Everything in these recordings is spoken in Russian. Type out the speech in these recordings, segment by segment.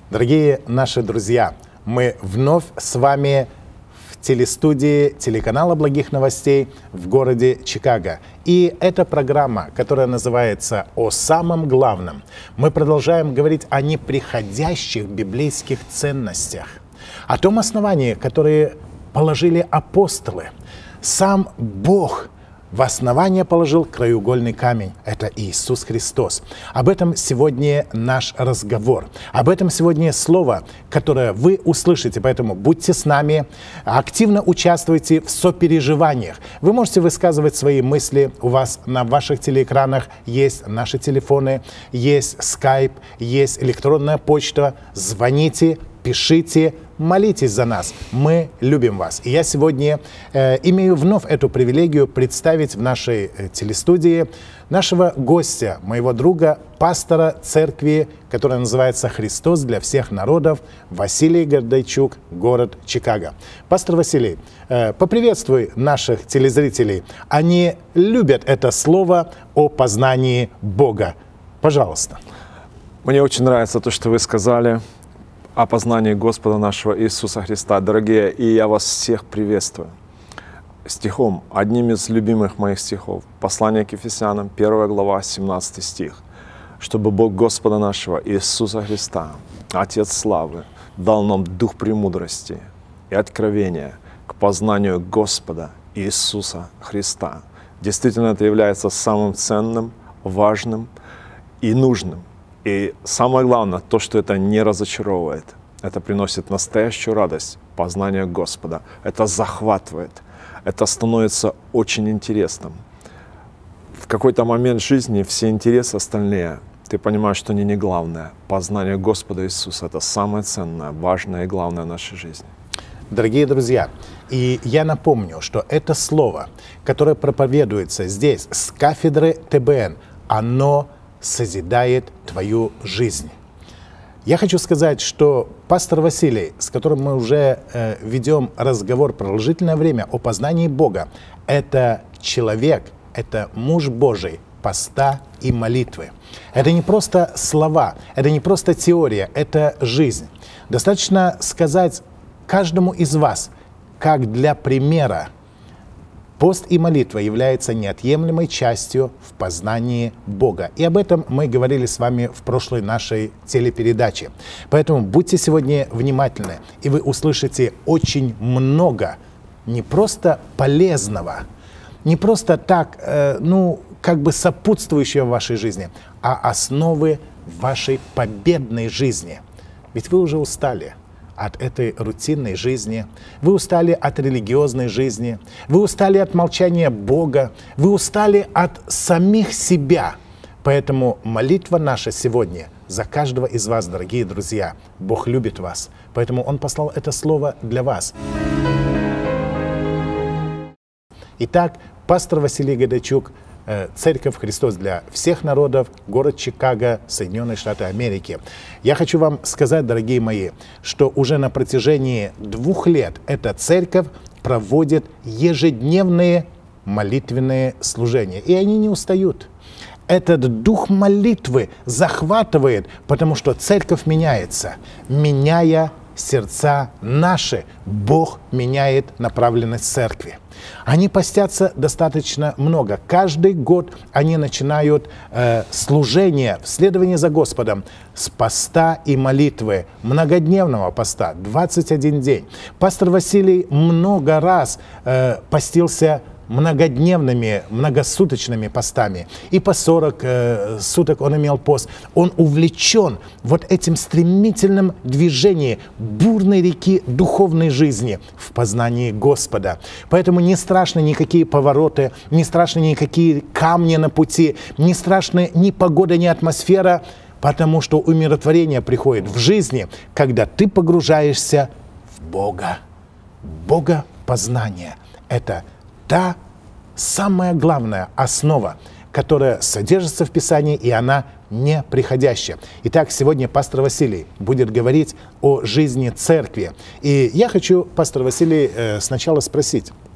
Дорогие наши друзья, мы вновь с вами в телестудии телеканала «Благих новостей» в городе Чикаго. И это программа, которая называется «О самом главном». Мы продолжаем говорить о неприходящих библейских ценностях, о том основании, которое положили апостолы. Сам Бог в основание положил краеугольный камень. Это Иисус Христос. Об этом сегодня наш разговор. Об этом сегодня слово, которое вы услышите. Поэтому будьте с нами, активно участвуйте в сопереживаниях. Вы можете высказывать свои мысли. У вас на ваших телеэкранах есть наши телефоны, есть Skype, есть электронная почта. Звоните, пишите, молитесь за нас. Мы любим вас. И я сегодня имею вновь эту привилегию представить в нашей телестудии нашего гостя, моего друга, пастора церкви, которая называется «Христос для всех народов», Василий Гордейчук, город Чикаго. Пастор Василий, поприветствуй наших телезрителей. Они любят это слово о познании Бога. Пожалуйста. Мне очень нравится то, что вы сказали о познании Господа нашего Иисуса Христа. Дорогие, и я вас всех приветствую. Стихом, одним из любимых моих стихов, послание к Ефесянам, 1 глава, 17 стих. «Чтобы Бог Господа нашего Иисуса Христа, Отец славы, дал нам дух премудрости и откровения к познанию Господа Иисуса Христа». Действительно, это является самым ценным, важным и нужным. И самое главное, то, что это не разочаровывает, это приносит настоящую радость, познание Господа. Это захватывает, это становится очень интересным. В какой-то момент жизни все интересы остальные, ты понимаешь, что они не главное. Познание Господа Иисуса – это самое ценное, важное и главное в нашей жизни. Дорогие друзья, и я напомню, что это слово, которое проповедуется здесь, с кафедры ТБН, оно созидает твою жизнь. Я хочу сказать, что пастор Василий, с которым мы уже ведем разговор продолжительное время о познании Бога, это человек, это муж Божий поста и молитвы. Это не просто слова, это не просто теория, это жизнь. Достаточно сказать каждому из вас, как для примера, пост и молитва являются неотъемлемой частью в познании Бога. И об этом мы говорили с вами в прошлой нашей телепередаче. Поэтому будьте сегодня внимательны, и вы услышите очень много не просто полезного, не просто так, как бы сопутствующего в вашей жизни, а основы вашей победной жизни. Ведь вы уже устали от этой рутинной жизни, вы устали от религиозной жизни, вы устали от молчания Бога, вы устали от самих себя. Поэтому молитва наша сегодня за каждого из вас, дорогие друзья. Бог любит вас, поэтому Он послал это слово для вас. Итак, пастор Василий Гордейчук, Церковь «Христос для всех народов», город Чикаго, Соединенные Штаты Америки. Я хочу вам сказать, дорогие мои, что уже на протяжении 2 лет эта церковь проводит ежедневные молитвенные служения. И они не устают. Этот дух молитвы захватывает, потому что церковь меняется. Меняя сердца наши, Бог меняет направленность церкви. Они постятся достаточно много. Каждый год они начинают служение, следование за Господом с поста и молитвы, многодневного поста, 21 день. Пастор Василий много раз постился многодневными, многосуточными постами. И по 40 суток он имел пост. Он увлечен вот этим стремительным движением бурной реки духовной жизни в познании Господа. Поэтому не страшны никакие повороты, не страшны никакие камни на пути, не страшны ни погода, ни атмосфера, потому что умиротворение приходит в жизни, когда ты погружаешься в Бога. Бога познание – это та самая главная основа, которая содержится в Писании, и она неприходящая. Итак, сегодня пастор Василий будет говорить о жизни церкви. И я хочу, пастор Василий, сначала спросить,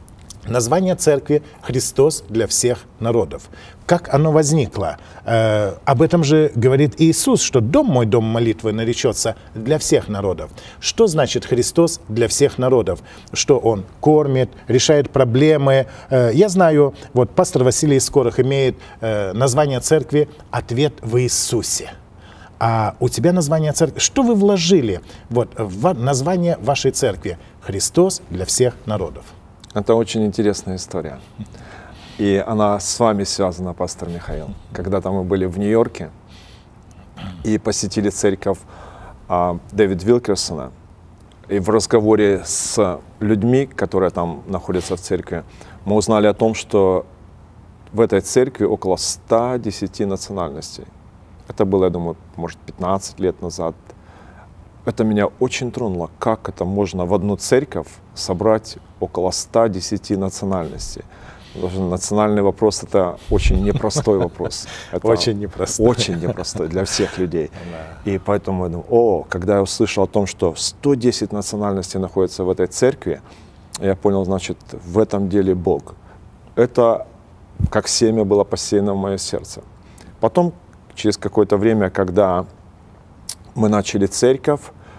Название церкви «Христос для всех народов». Как оно возникло? Об этом же говорит Иисус, что «Дом мой, дом молитвы наречется для всех народов». Что значит «Христос для всех народов»? Что Он кормит, решает проблемы. Я знаю, вот пастор Василий Скорых имеет название церкви «Ответ в Иисусе». А у тебя название церкви. Что вы вложили вот, в название вашей церкви «Христос для всех народов»? Это очень интересная история. И она с вами связана, пастор Михаил. Когда-то мы были в Нью-Йорке и посетили церковь Дэвида Вилкерсона. И в разговоре с людьми, которые там находятся в церкви, мы узнали о том, что в этой церкви около 110 национальностей. Это было, я думаю, может, 15 лет назад. Это меня очень тронуло, как это можно в одну церковь собрать около 110 национальностей. Потому что национальный вопрос — это очень непростой вопрос. Это очень непростой. Очень непростой для всех людей. И поэтому я думаю, когда я услышал о том, что 110 национальностей находятся в этой церкви, я понял, значит, в этом деле Бог. Это как семя было посеяно в мое сердце. Потом, через какое-то время, когда мы начали церковь,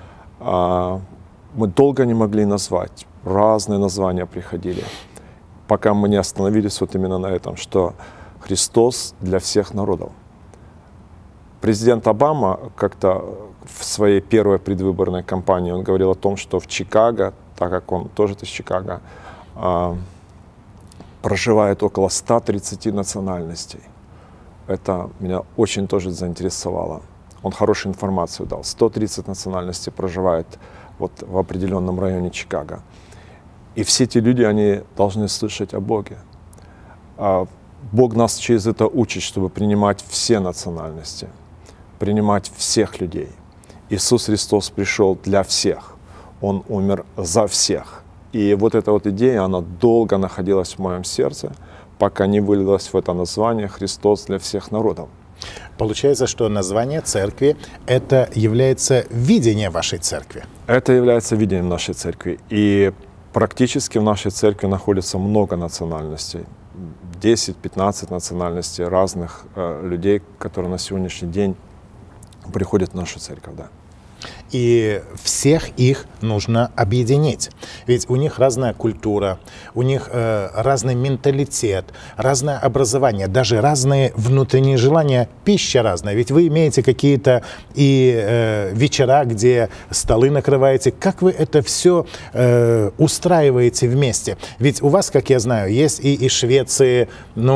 мы долго не могли назвать. Разные названия приходили, пока мы не остановились вот именно на этом, что Христос для всех народов. Президент Обама как-то в своей первой предвыборной кампании он говорил о том, что в Чикаго, так как он тоже из Чикаго, проживает около 130 национальностей. Это меня очень тоже заинтересовало. Он хорошую информацию дал. 130 национальностей проживает вот в определенном районе Чикаго. И все эти люди, они должны слышать о Боге. Бог нас через это учит, чтобы принимать все национальности, принимать всех людей. Иисус Христос пришел для всех. Он умер за всех. И вот эта вот идея, она долго находилась в моем сердце, пока не вылилось в это название «Христос для всех народов». Получается, что название церкви — это является видение вашей церкви. Это является видением нашей церкви. И практически в нашей церкви находится много национальностей. 10-15 национальностей разных людей, которые на сегодняшний день приходят в нашу церковь. Да. И всех их нужно объединить. Ведь у них разная культура, у них разный менталитет, разное образование, даже разные внутренние желания, пища разная. Ведь вы имеете какие-то и вечера, где столы накрываете. Как вы это все устраиваете вместе? Ведь у вас, как я знаю, есть и из Швеции,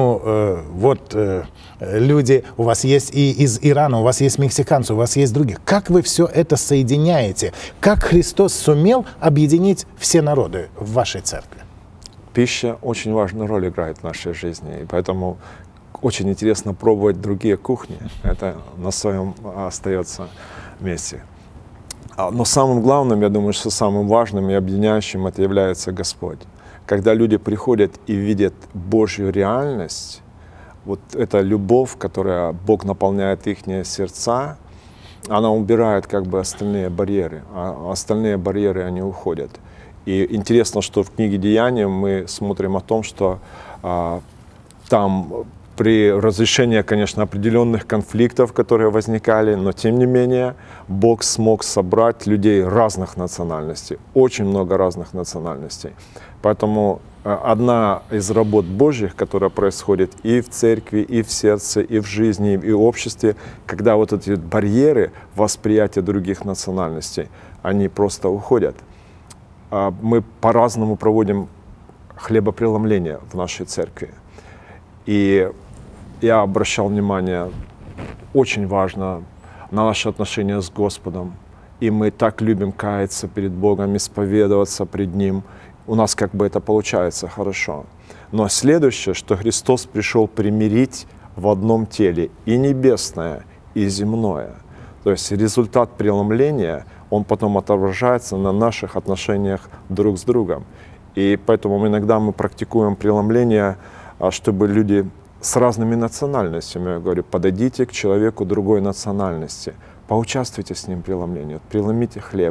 люди, у вас есть и из Ирана, у вас есть мексиканцы, у вас есть других. Как вы все это соединяете? Как Христос сумел объединить все народы в вашей церкви? Пища очень важную роль играет в нашей жизни, и поэтому очень интересно пробовать другие кухни. Это на своем остается месте. Но самым главным, я думаю, что самым важным и объединяющим это является Господь. Когда люди приходят и видят Божью реальность, вот эта любовь, которая Бог наполняет их сердца, она убирает как бы остальные барьеры, а остальные барьеры, они уходят. И интересно, что в книге Деяний мы смотрим о том, что там при разрешении, конечно, определенных конфликтов, которые возникали, но тем не менее Бог смог собрать людей разных национальностей, очень много разных национальностей. Поэтому одна из работ Божьих, которая происходит и в церкви, и в сердце, и в жизни, и в обществе, когда вот эти барьеры восприятия других национальностей, они просто уходят. Мы по-разному проводим хлебопреломление в нашей церкви. И я обращал внимание, очень важно на наши отношения с Господом. И мы так любим каяться перед Богом, исповедоваться пред Ним. У нас как бы это получается хорошо. Но следующее, что Христос пришел примирить в одном теле и небесное, и земное. То есть результат преломления, он потом отображается на наших отношениях друг с другом. И поэтому иногда мы практикуем преломление, чтобы люди с разными национальностями, я говорю, подойдите к человеку другой национальности, поучаствуйте с ним в преломлении, преломите хлеб,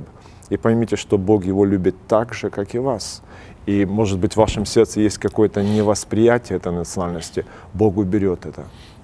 и поймите, что Бог его любит так же, как и вас. И, может быть, в вашем сердце есть какое-то невосприятие этой национальности. Бог уберет это.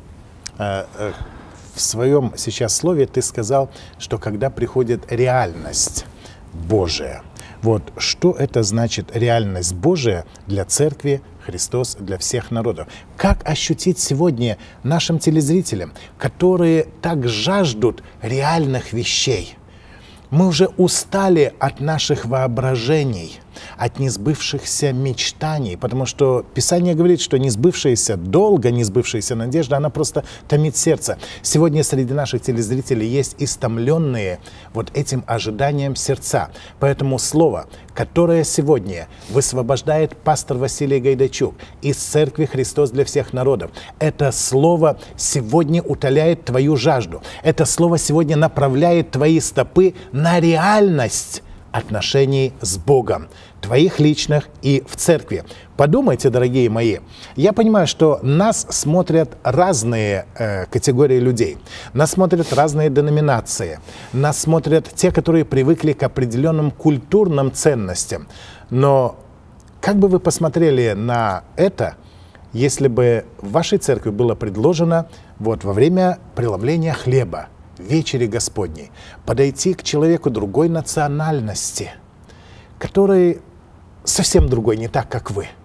В своем сейчас слове ты сказал, что когда приходит реальность Божия, вот что это значит реальность Божия для церкви Христос для всех народов? Как ощутить сегодня нашим телезрителям, которые так жаждут реальных вещей? Мы уже устали от наших воображений, от несбывшихся мечтаний, потому что Писание говорит, что несбывшаяся долго, несбывшаяся надежда, она просто томит сердце. Сегодня среди наших телезрителей есть истомленные вот этим ожиданием сердца. Поэтому слово, которое сегодня высвобождает пастор Василий Гайдачук из Церкви Христос для всех народов, это слово сегодня утоляет твою жажду. Это слово сегодня направляет твои стопы на реальность отношений с Богом, твоих личных и в церкви. Подумайте, дорогие мои, я понимаю, что нас смотрят разные категории людей, нас смотрят разные деноминации, нас смотрят те, которые привыкли к определенным культурным ценностям. Но как бы вы посмотрели на это, если бы в вашей церкви было предложено вот во время преломления хлеба, вечери Господней, подойти к человеку другой национальности, который совсем другой, не так, как вы.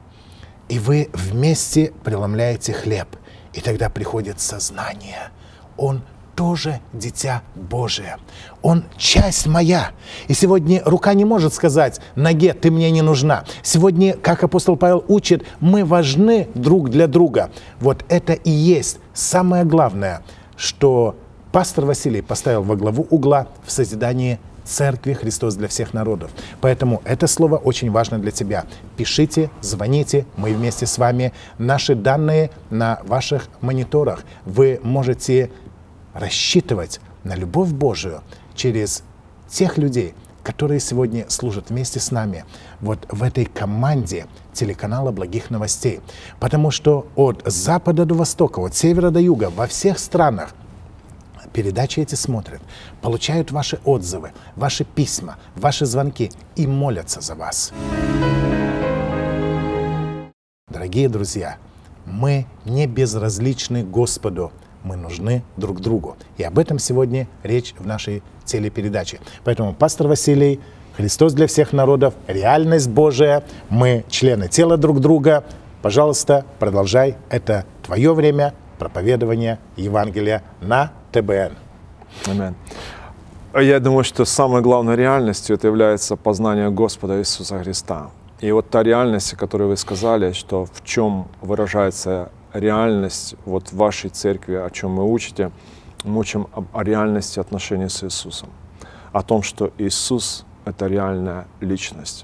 И вы вместе преломляете хлеб. И тогда приходит сознание. Он тоже дитя Божие. Он часть моя. И сегодня рука не может сказать ноге: ты мне не нужна. Сегодня, как апостол Павел учит, мы важны друг для друга. Вот это и есть самое главное, что пастор Василий поставил во главу угла в созидании Церкви Христос для всех народов. Поэтому это слово очень важно для тебя. Пишите, звоните, мы вместе с вами. Наши данные на ваших мониторах. Вы можете рассчитывать на любовь Божию через тех людей, которые сегодня служат вместе с нами вот в этой команде телеканала «Благих новостей». Потому что от запада до востока, от севера до юга, во всех странах передачи эти смотрят, получают ваши отзывы, ваши письма, ваши звонки и молятся за вас. Дорогие друзья, мы не безразличны Господу, мы нужны друг другу. И об этом сегодня речь в нашей телепередаче. Поэтому пастор Василий, Христос для всех народов, реальность Божия, мы члены тела друг друга. Пожалуйста, продолжай. Это твое время проповедования Евангелия на ТБН. Аминь. Я думаю, что самой главной реальностью это является познание Господа Иисуса Христа. И вот та реальность, о которой вы сказали, что в чем выражается реальность вот в вашей церкви, о чем мы учите, мы учим о реальности отношений с Иисусом, о том, что Иисус — это реальная личность.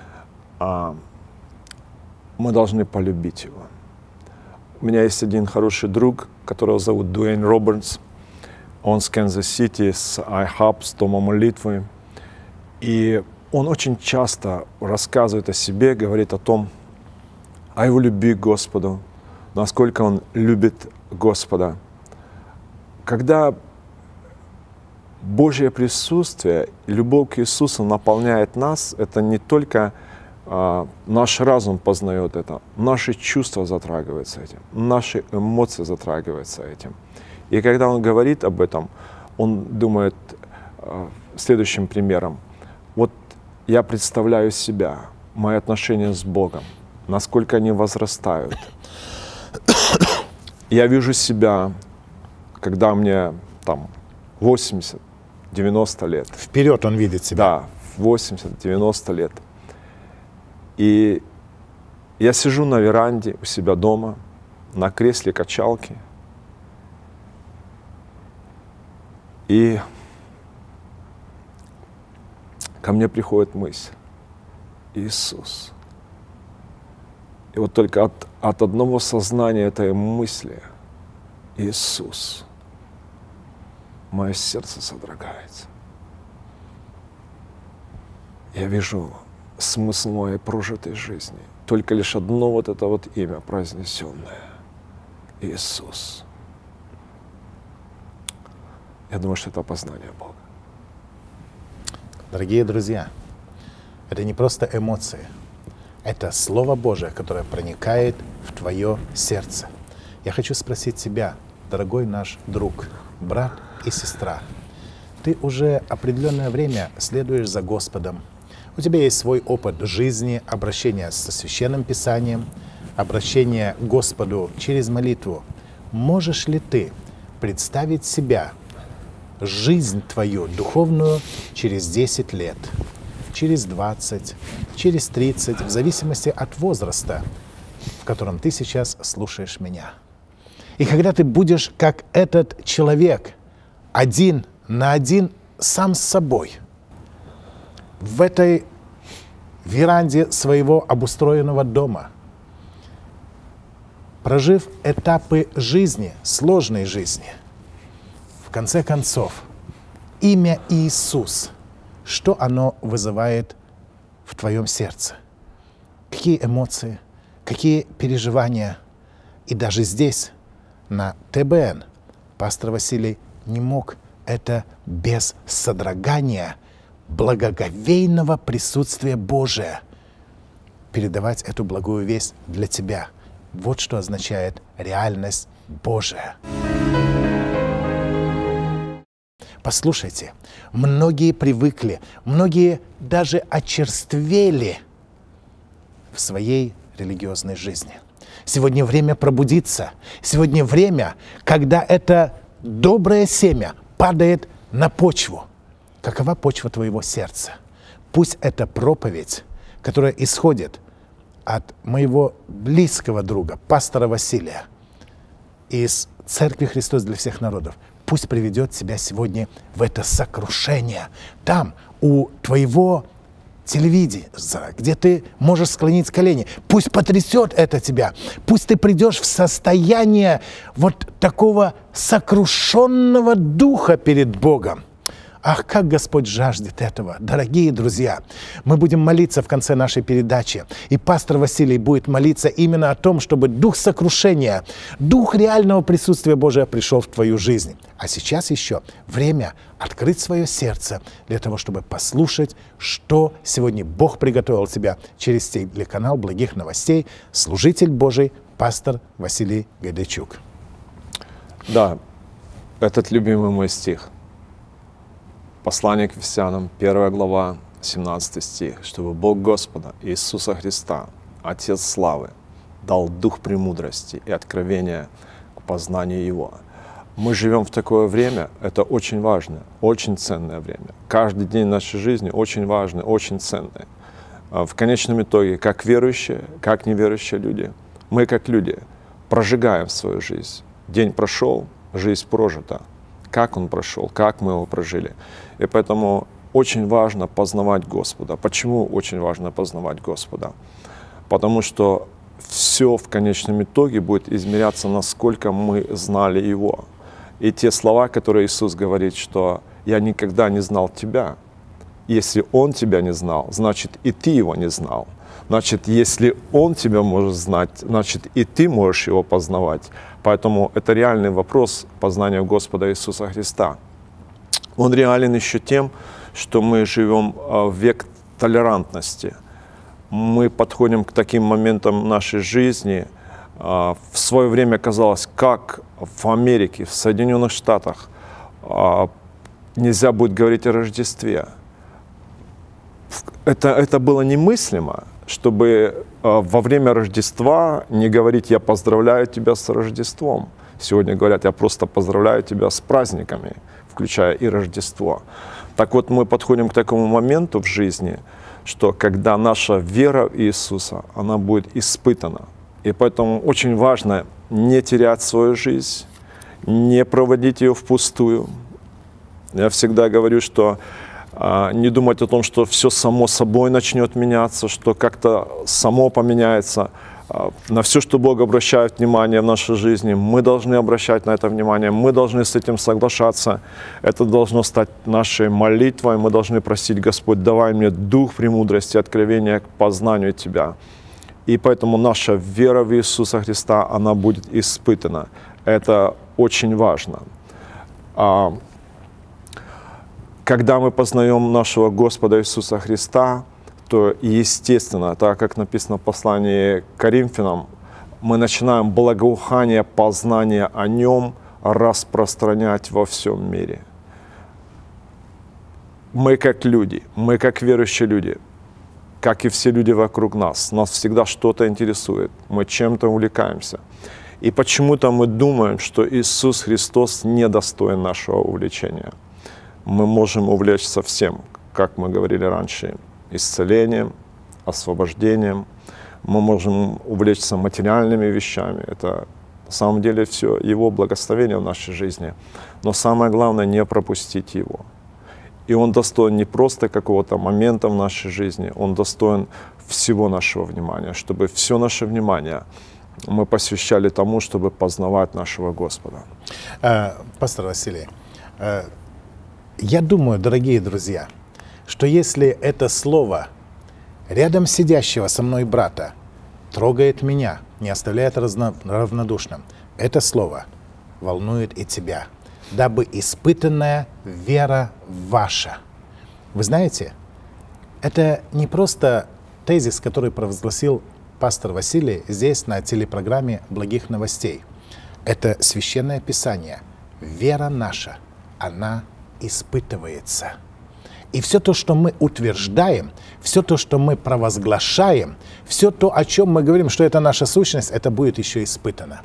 Мы должны полюбить Его. У меня есть один хороший друг, которого зовут Дуэйн Робертс. Он с Канзас-Сити, с iHub, с Дома молитвы. И он очень часто рассказывает о себе, говорит о том, о его любви к Господу, насколько он любит Господа. Когда Божье присутствие и любовь к Иисусу наполняет нас, это не только наш разум познает это, наши чувства затрагиваются этим, наши эмоции затрагиваются этим. И когда он говорит об этом, он думает следующим примером. Вот я представляю себя, мои отношения с Богом, насколько они возрастают. Я вижу себя, когда мне там 80-90 лет. Вперед он видит себя. Да, 80-90 лет. И я сижу на веранде у себя дома, на кресле качалки. И ко мне приходит мысль: Иисус. И вот только от одного сознания этой мысли, Иисус, мое сердце содрогается. Я вижу смысл моей прожитой жизни. Только лишь одно вот это вот имя произнесенное. Иисус. Я думаю, что это познание Бога. Дорогие друзья, это не просто эмоции. Это Слово Божие, которое проникает в твое сердце. Я хочу спросить тебя, дорогой наш друг, брат и сестра, ты уже определенное время следуешь за Господом. У тебя есть свой опыт жизни, обращения со Священным Писанием, обращение к Господу через молитву. Можешь ли ты представить себя, жизнь твою духовную через 10 лет, через 20, через 30, в зависимости от возраста, в котором ты сейчас слушаешь меня? И когда ты будешь, как этот человек, один на один сам с собой, в этой веранде своего обустроенного дома, прожив этапы жизни, сложной жизни, в конце концов, имя Иисус, что оно вызывает в твоем сердце? Какие эмоции, какие переживания? И даже здесь, на ТБН, пастор Василий не мог это без содрогания благоговейного присутствия Божия передавать эту благую весть для тебя. Вот что означает реальность Божия. Послушайте, многие привыкли, многие даже очерствели в своей религиозной жизни. Сегодня время пробудиться. Сегодня время, когда это доброе семя падает на почву. Какова почва твоего сердца? Пусть эта проповедь, которая исходит от моего близкого друга, пастора Василия, из Церкви Христос для всех народов, пусть приведет тебя сегодня в это сокрушение. Там, у твоего телевизора, где ты можешь склонить колени, пусть потрясет это тебя. Пусть ты придешь в состояние вот такого сокрушенного духа перед Богом. Ах, как Господь жаждет этого. Дорогие друзья, мы будем молиться в конце нашей передачи. И пастор Василий будет молиться именно о том, чтобы дух сокрушения, дух реального присутствия Божия пришел в твою жизнь. А сейчас еще время открыть свое сердце для того, чтобы послушать, что сегодня Бог приготовил тебя через телеканал «Благих новостей». Служитель Божий, пастор Василий Гайдайчук. Да, этот любимый мой стих. Послание к Ефесянам, 1 глава, 17 стих. «Чтобы Бог Господа Иисуса Христа, Отец славы, дал дух премудрости и откровения к познанию Его». Мы живем в такое время, это очень важное, очень ценное время. Каждый день нашей жизни очень важный, очень ценный. В конечном итоге, как верующие, как неверующие люди, мы как люди прожигаем свою жизнь. День прошел, жизнь прожита. Как он прошел, как мы его прожили. И поэтому очень важно познавать Господа. Почему очень важно познавать Господа? Потому что все в конечном итоге будет измеряться, насколько мы знали Его. И те слова, которые Иисус говорит, что «Я никогда не знал тебя». Если Он тебя не знал, значит и ты Его не знал. Значит, если Он тебя может знать, значит и ты можешь Его познавать. Поэтому это реальный вопрос познания Господа Иисуса Христа. Он реален еще тем, что мы живем в век толерантности. Мы подходим к таким моментам нашей жизни. В свое время казалось, как в Америке, в Соединенных Штатах нельзя будет говорить о Рождестве. Это было немыслимо, чтобы во время Рождества не говорить «я поздравляю тебя с Рождеством». Сегодня говорят «я просто поздравляю тебя с праздниками», включая и Рождество. Так вот, мы подходим к такому моменту в жизни, что когда наша вера в Иисуса, она будет испытана. И поэтому очень важно не терять свою жизнь, не проводить ее впустую. Я всегда говорю, что не думать о том, что все само собой начнет меняться, что как-то само поменяется. На все, что Бог обращает внимание в нашей жизни, мы должны обращать на это внимание, мы должны с этим соглашаться. Это должно стать нашей молитвой, мы должны просить: Господь, давай мне дух премудрости, откровения к познанию Тебя. И поэтому наша вера в Иисуса Христа, она будет испытана. Это очень важно. когда мы познаем нашего Господа Иисуса Христа, то, естественно, так как написано в послании к Коринфянам, мы начинаем благоухание познания о Нем распространять во всем мире. Мы как люди, мы как верующие люди, как и все люди вокруг нас всегда что-то интересует, мы чем-то увлекаемся. И почему-то мы думаем, что Иисус Христос недостоин нашего увлечения. Мы можем увлечься всем, как мы говорили раньше, исцелением, освобождением. Мы можем увлечься материальными вещами. Это на самом деле все Его благословение в нашей жизни. Но самое главное — не пропустить Его. И Он достоин не просто какого-то момента в нашей жизни, Он достоин всего нашего внимания, чтобы все наше внимание мы посвящали тому, чтобы познавать нашего Господа. Пастор Василий, я думаю, дорогие друзья, что если это слово рядом сидящего со мной брата трогает меня, не оставляет равнодушным, это слово волнует и тебя, дабы испытанная вера ваша. Вы знаете, это не просто тезис, который провозгласил пастор Василий здесь на телепрограмме «Благих новостей». Это Священное Писание. Вера наша, она испытывается. И все то, что мы утверждаем, все то, что мы провозглашаем, все то, о чем мы говорим, что это наша сущность, это будет еще испытано.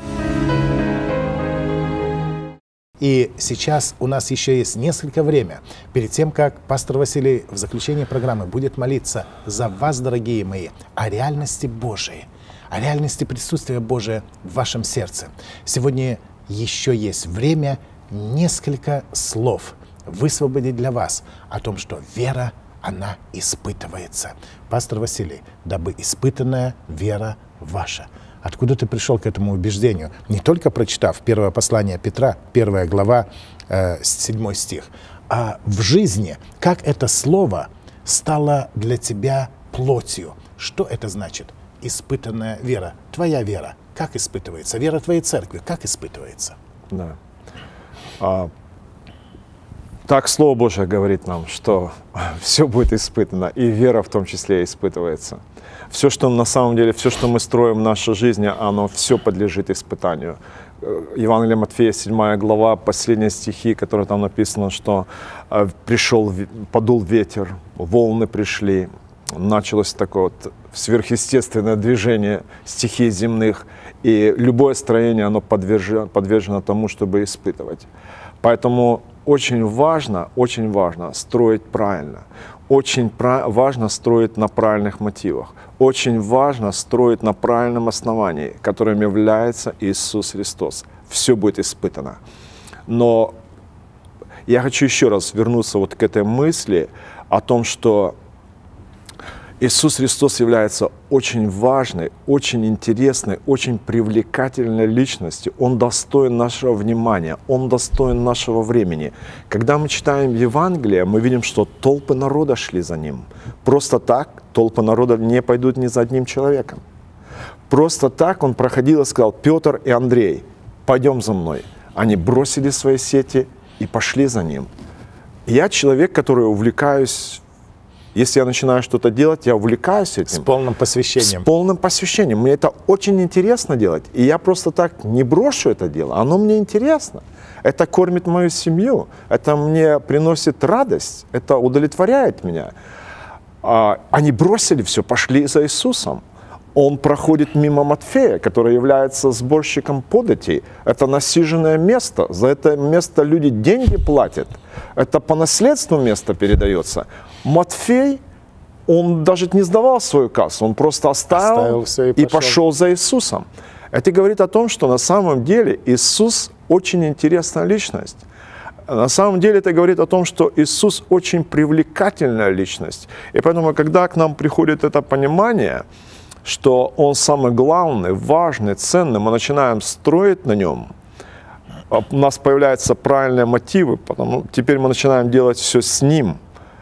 И сейчас у нас еще есть несколько времени перед тем, как пастор Василий в заключении программы будет молиться за вас, дорогие мои, о реальности Божией, о реальности присутствия Божия в вашем сердце. Сегодня еще есть время несколько слов высвободить для вас о том, что вера, она испытывается. Пастор Василий, дабы испытанная вера ваша. Откуда ты пришел к этому убеждению? Не только прочитав первое послание Петра, 1 глава, 7 стих, а в жизни, как это слово стало для тебя плотью. Что это значит? Испытанная вера. Твоя вера. Как испытывается? Вера твоей церкви. Как испытывается? Да. Так Слово Божие говорит нам, что все будет испытано, и вера в том числе испытывается. Все, что на самом деле, все, что мы строим в нашей жизни, оно все подлежит испытанию. Евангелие Матфея, 7 глава, последние стихи, которые там написано, что подул ветер, волны пришли, началось такое вот сверхъестественное движение стихий земных, и любое строение, оно подвержено тому, чтобы испытывать. Поэтому очень важно строить правильно. Очень важно строить на правильных мотивах. Очень важно строить на правильном основании, которым является Иисус Христос. Все будет испытано. Но я хочу еще раз вернуться вот к этой мысли о том, что Иисус Христос является очень важной, очень интересной, очень привлекательной личностью. Он достоин нашего внимания, Он достоин нашего времени. Когда мы читаем Евангелие, мы видим, что толпы народа шли за Ним. Просто так толпы народа не пойдут ни за одним человеком. Просто так Он проходил и сказал: Петр и Андрей, пойдем за мной. Они бросили свои сети и пошли за Ним. Я человек, который увлекаюсь. Если я начинаю что-то делать, я увлекаюсь этим. С полным посвящением. С полным посвящением. Мне это очень интересно делать. И я просто так не брошу это дело. Оно мне интересно. Это кормит мою семью. Это мне приносит радость. Это удовлетворяет меня. Они бросили все, пошли за Иисусом. Он проходит мимо Матфея, который является сборщиком податей. Это насиженное место. За это место люди деньги платят. Это по наследству место передается. Матфей, он даже не сдавал свою кассу, он просто оставил все и пошел за Иисусом. Это говорит о том, что на самом деле Иисус очень интересная личность. На самом деле это говорит о том, что Иисус очень привлекательная личность. И поэтому, когда к нам приходит это понимание, что Он самый главный, важный, ценный, мы начинаем строить на Нем, у нас появляются правильные мотивы, потому теперь мы начинаем делать все с Ним.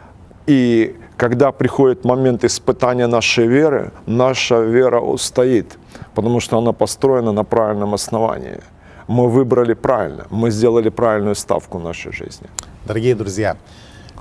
И когда приходит момент испытания нашей веры, наша вера устоит, потому что она построена на правильном основании. Мы выбрали правильно, мы сделали правильную ставку в нашей жизни. Дорогие друзья,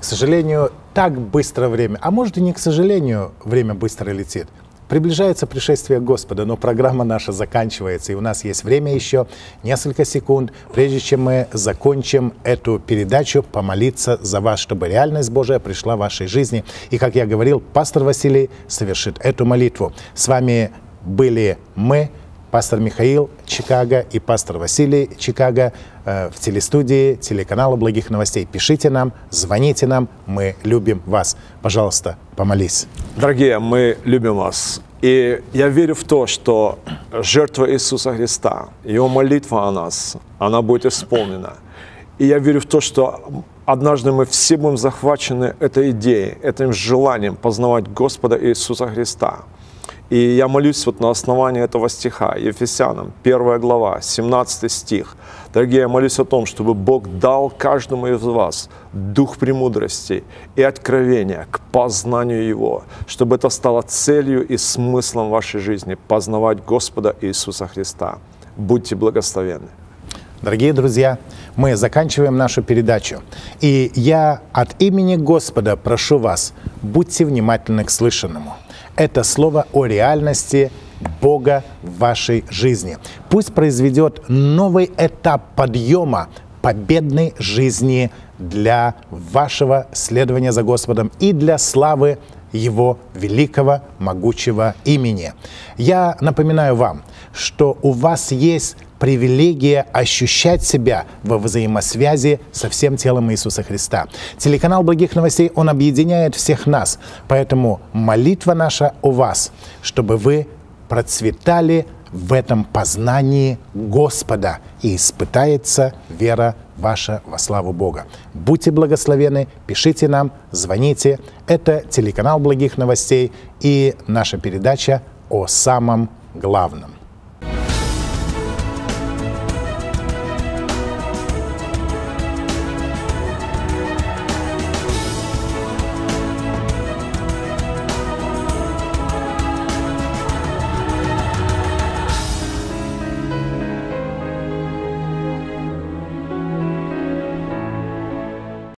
К сожалению, так быстро время, а может и не к сожалению, время быстро летит. Приближается пришествие Господа, но программа наша заканчивается, и у нас есть время еще несколько секунд, прежде чем мы закончим эту передачу, помолиться за вас, чтобы реальность Божия пришла в вашей жизни. И, как я говорил, пастор Василий совершит эту молитву. С вами были мы, пастор Михаил, Чикаго, и пастор Василий, Чикаго, в телестудии телеканала «Благих новостей». Пишите нам, звоните нам, мы любим вас. Пожалуйста, помолись. Дорогие, мы любим вас. И я верю в то, что жертва Иисуса Христа, Его молитва о нас, она будет исполнена. И я верю в то, что однажды мы все будем захвачены этой идеей, этим желанием познавать Господа Иисуса Христа. И я молюсь вот на основании этого стиха, Ефесянам, 1 глава, 17 стих. Дорогие, я молюсь о том, чтобы Бог дал каждому из вас дух премудрости и откровения к познанию Его, чтобы это стало целью и смыслом вашей жизни, познавать Господа Иисуса Христа. Будьте благословенны. Дорогие друзья, мы заканчиваем нашу передачу. И я от имени Господа прошу вас, будьте внимательны к слышанному. Это слово о реальности Бога в вашей жизни. Пусть произведет новый этап подъема победной жизни для вашего следования за Господом и для славы Его великого, могучего имени. Я напоминаю вам, что у вас есть привилегия ощущать себя во взаимосвязи со всем телом Иисуса Христа. Телеканал «Благих новостей», он объединяет всех нас, поэтому молитва наша о вас, чтобы вы процветали в этом познании Господа, и испытается вера ваша во славу Бога. Будьте благословены, пишите нам, звоните. Это телеканал «Благих новостей» и наша передача о самом главном.